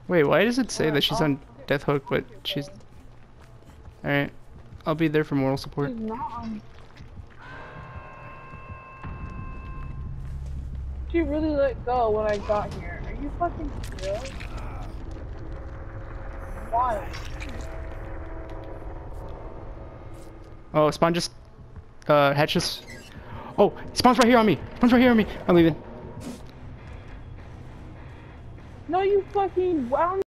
Wait, why does it say that she's on Death Hook, but she's... Alright. I'll be there for moral support. She's not on. She really let go when I got here. Are you fucking real? Why? Oh, Spawn just... Hatch just... Oh, Spawn's right here on me! Spawn's right here on me! I'm leaving. No, you fucking...